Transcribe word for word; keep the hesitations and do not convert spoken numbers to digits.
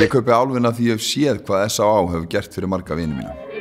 Ég kaupi álfinn af því ég hef séð hvað S A A hefur gert fyrir marga vini mína.